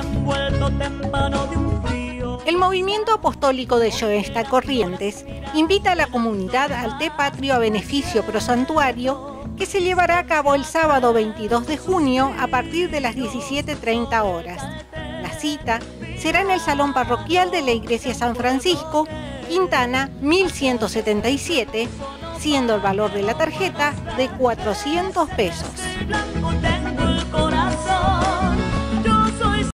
El movimiento apostólico de Yoesta Corrientes invita a la comunidad al té patrio a beneficio pro santuario que se llevará a cabo el sábado 22 de junio a partir de las 17:30 horas. La cita será en el Salón Parroquial de la Iglesia San Francisco, Quintana 1177, siendo el valor de la tarjeta de 400 pesos.